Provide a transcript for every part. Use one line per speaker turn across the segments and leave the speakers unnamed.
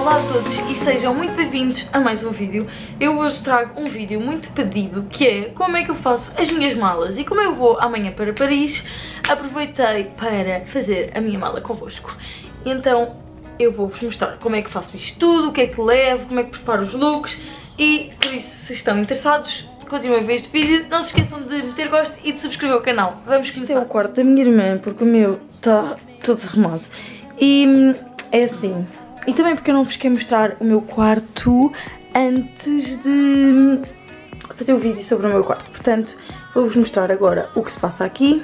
Olá a todos e sejam muito bem-vindos a mais um vídeo. Eu hoje trago um vídeo muito pedido, que é como é que eu faço as minhas malas. E como eu vou amanhã para Paris, aproveitei para fazer a minha mala convosco. Então eu vou-vos mostrar como é que faço isto tudo, o que é que levo, como é que preparo os looks. E por isso, se estão interessados, continuem a ver este vídeo. Não se esqueçam de meter gosto e de subscrever o canal. Vamos começar. Este é o quarto da minha irmã, porque o meu está todo desarrumado. E é assim. E também porque eu não vos quero mostrar o meu quarto antes de fazer o vídeo sobre o meu quarto. Portanto, vou-vos mostrar agora o que se passa aqui.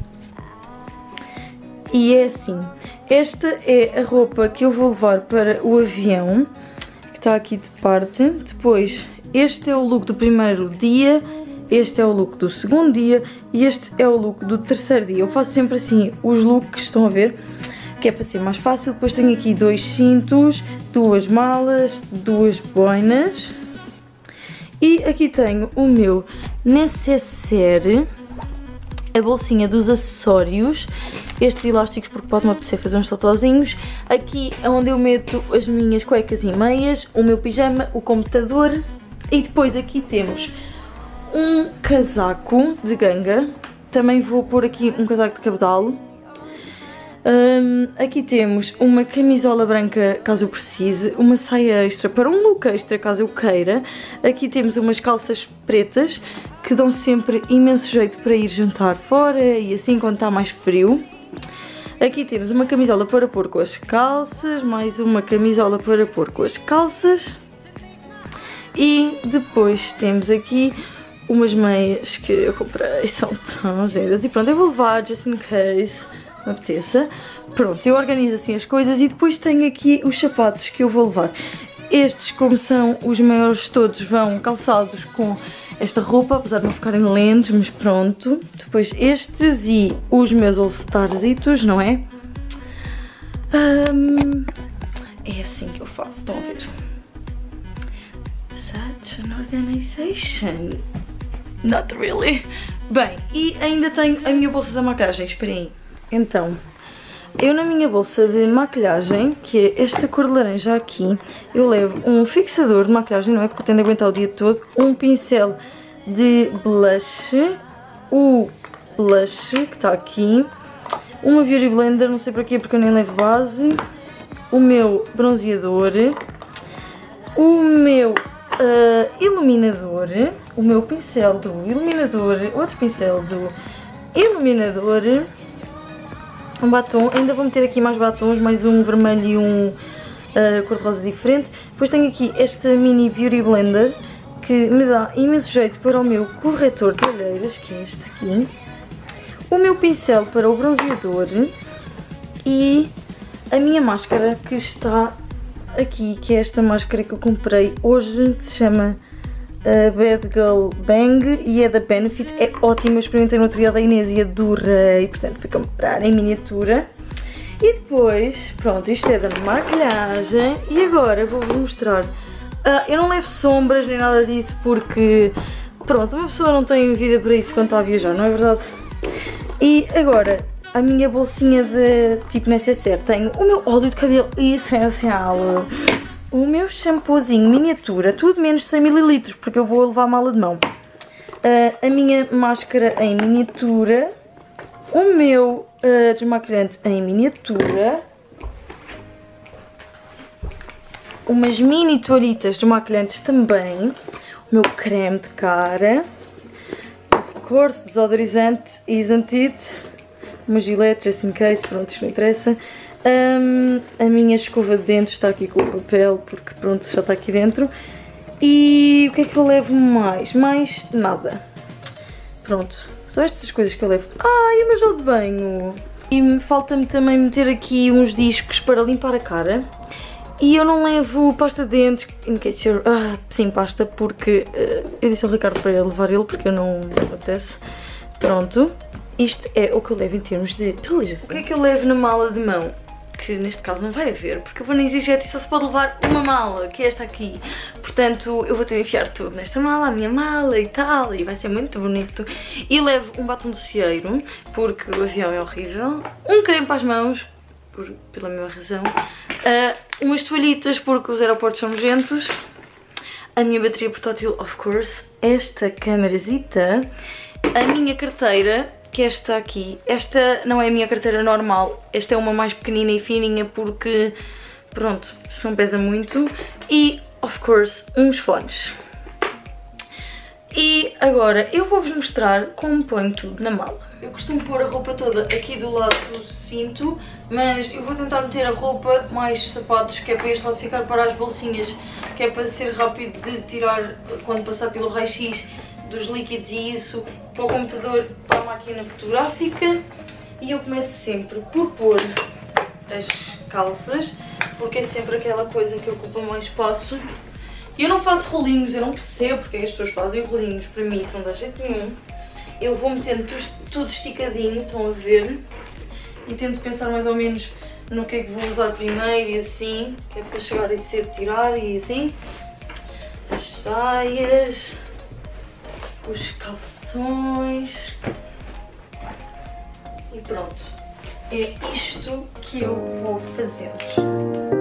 E é assim. Esta é a roupa que eu vou levar para o avião, que está aqui de parte. Depois, este é o look do primeiro dia, este é o look do segundo dia e este é o look do terceiro dia. Eu faço sempre assim os looks, estão a ver? Que é para ser mais fácil. Depois tenho aqui dois cintos, duas malas, duas boinas. E aqui tenho o meu necessaire, a bolsinha dos acessórios, estes elásticos porque pode-me apetecer fazer uns totozinhos. Aqui é onde eu meto as minhas cuecas e meias, o meu pijama, o computador. E depois aqui temos um casaco de ganga. Também vou pôr aqui um casaco de cabedal. Aqui temos uma camisola branca caso eu precise, uma saia extra para um look extra caso eu queira. Aqui temos umas calças pretas que dão sempre imenso jeito para ir jantar fora e assim quando está mais frio. Aqui temos uma camisola para pôr com as calças, mais uma camisola para pôr com as calças. E depois temos aqui umas meias que eu comprei, são tão giras. E pronto, eu vou levar just in case me apeteça. Pronto, eu organizo assim as coisas e depois tenho aqui os sapatos que eu vou levar. Estes, como são os maiores de todos, vão calçados com esta roupa, apesar de não ficarem lentos, mas pronto. Depois estes e os meus all-starzitos, não é? É assim que eu faço, estão a ver? Such an organization. Not really. Bem, e ainda tenho a minha bolsa da maquiagem, esperem aí. Então, eu na minha bolsa de maquilhagem, que é esta cor de laranja aqui, eu levo um fixador de maquilhagem, não é? Porque eu tendo a aguentar o dia todo. Um pincel de blush, o blush que está aqui, uma beauty blender, não sei para quê porque eu nem levo base, o meu bronzeador, o meu iluminador, o meu pincel do iluminador, outro pincel do iluminador, um batom, ainda vou meter aqui mais batons, mais um vermelho e um cor-de-rosa diferente. Depois tenho aqui esta mini beauty blender que me dá imenso jeito para o meu corretor de olheiras, que é este aqui, o meu pincel para o bronzeador e a minha máscara que está aqui, que é esta máscara que eu comprei hoje, que se chama Bad Girl Bang e é da Benefit, é ótima, experimentei no outro dia da Inês e adorei, portanto fui comprar em miniatura. E depois, pronto, isto é da maquilhagem e agora vou-vos mostrar. Eu não levo sombras nem nada disso porque, pronto, uma pessoa não tem vida para isso quando está a viajar, não é verdade? E agora, a minha bolsinha de tipo necessaire, tenho o meu óleo de cabelo essencial, o meu shampoozinho miniatura, tudo menos 100 ml, porque eu vou levar mala de mão. A minha máscara em miniatura, o meu desmaquilhante em miniatura, umas mini toalhitas desmaquilhantes também, o meu creme de cara, of course, desodorizante Isn't It, uma gilete, just in case, pronto, isto não interessa. A minha escova de dentes está aqui com o papel, porque pronto, já está aqui dentro. E o que é que eu levo mais? Mais nada. Pronto, são estas as coisas que eu levo. E o meu gel de banho. E falta-me também meter aqui uns discos para limpar a cara. E eu não levo pasta de dentes, in case you're... sim, pasta, porque eu disse ao Ricardo para ele levar ele, porque eu não me apetece. Pronto, isto é o que eu levo em termos de beleza. O que é que eu levo na mala de mão? Que neste caso não vai haver, porque eu vou na EasyJet e só se pode levar uma mala, que é esta aqui. Portanto, eu vou ter de enfiar tudo nesta mala, a minha mala e tal, e vai ser muito bonito. E levo um batom docieiro, porque o avião é horrível. Um creme para as mãos, pela mesma razão. Umas toalhitas porque os aeroportos são nojentos. A minha bateria portátil, of course. Esta câmarazita. A minha carteira, que é esta aqui. Esta não é a minha carteira normal. Esta é uma mais pequenina e fininha porque, pronto, se não pesa muito. E, of course, uns fones. E agora eu vou-vos mostrar como ponho tudo na mala. Eu costumo pôr a roupa toda aqui do lado do cinto, mas eu vou tentar meter a roupa, mais sapatos, que é para este lado ficar para as bolsinhas, que é para ser rápido de tirar quando passar pelo raio-x dos líquidos e isso, para o computador, para a máquina fotográfica. E eu começo sempre por pôr as calças, porque é sempre aquela coisa que ocupa mais espaço. Eu não faço rolinhos, eu não percebo porque as pessoas fazem rolinhos, para mim isso não dá jeito nenhum. Eu vou metendo tudo esticadinho, estão a ver, e tento pensar mais ou menos no que é que vou usar primeiro e assim, que é para chegar e cedo tirar e assim. As saias, os calções e pronto. É isto que eu vou fazendo.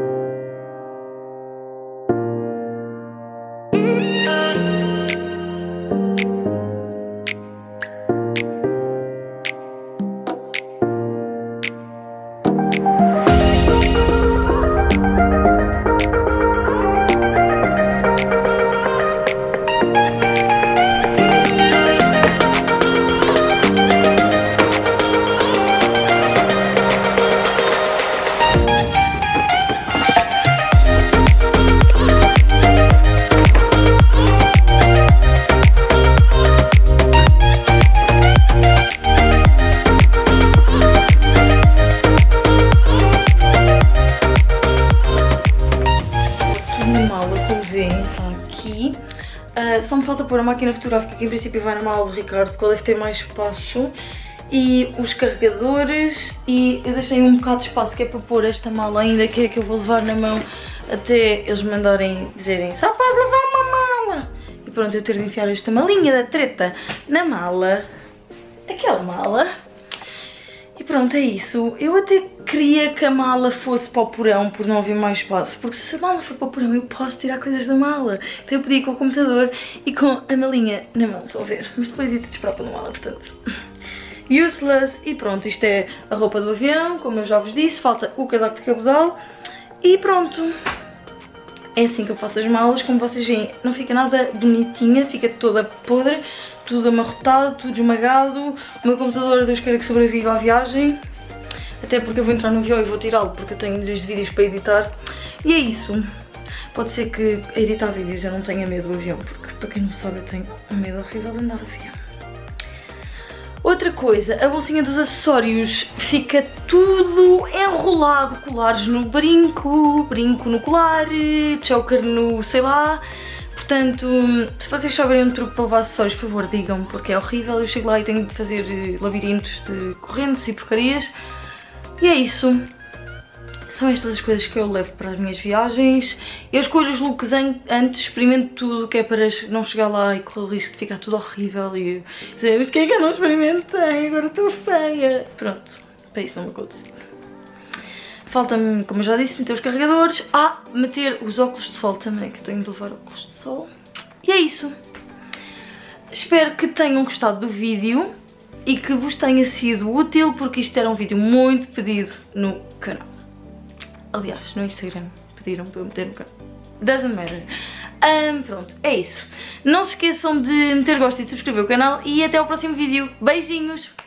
Só me falta pôr a máquina fotográfica, que em princípio vai na mala do Ricardo, porque ele deve ter mais espaço, e os carregadores, e eu deixei um bocado de espaço que é para pôr esta mala ainda, que é que eu vou levar na mão até eles mandarem dizerem só pode levar uma mala. E pronto, eu ter de enfiar esta malinha da treta na mala, aquela mala. E pronto, é isso. Eu até queria que a mala fosse para o porão por não haver mais espaço, porque se a mala for para o porão eu posso tirar coisas da mala. Então eu podia ir com o computador e com a malinha na mão, estão a ver? Mas depois ia ter de esperar pela mala, portanto. Useless. E pronto, isto é a roupa do avião, como eu já vos disse, falta o casaco de cabedal e pronto. É assim que eu faço as malas, como vocês veem, não fica nada bonitinha, fica toda podre, tudo amarrotado, tudo esmagado. O meu computador, Deus queira que sobreviva à viagem, até porque eu vou entrar no avião e vou tirá-lo, porque eu tenho milhões de vídeos para editar. E é isso. Pode ser que a editar vídeos eu não tenha medo do avião, porque para quem não sabe eu tenho um medo horrível de andar de avião. Outra coisa, a bolsinha dos acessórios fica tudo enrolado, colares no brinco, brinco no colar, choker no sei lá. Portanto, se vocês souberem um truque para levar acessórios, por favor digam, porque é horrível. Eu chego lá e tenho de fazer labirintos de correntes e porcarias. E é isso. São estas as coisas que eu levo para as minhas viagens. Eu escolho os looks antes, experimento tudo, que é para não chegar lá e correr o risco de ficar tudo horrível e dizer, mas o que é que eu não experimentei? Agora estou feia. Pronto, para isso não me acontece. Falta-me, como eu já disse, meter os carregadores. Meter os óculos de sol também, que eu tenho de levar óculos de sol. E é isso. Espero que tenham gostado do vídeo e que vos tenha sido útil, porque isto era um vídeo muito pedido no canal. Aliás, no Instagram pediram para eu meter no canal. Doesn't matter. Pronto, é isso. Não se esqueçam de meter gosto e de subscrever o canal e até ao próximo vídeo. Beijinhos!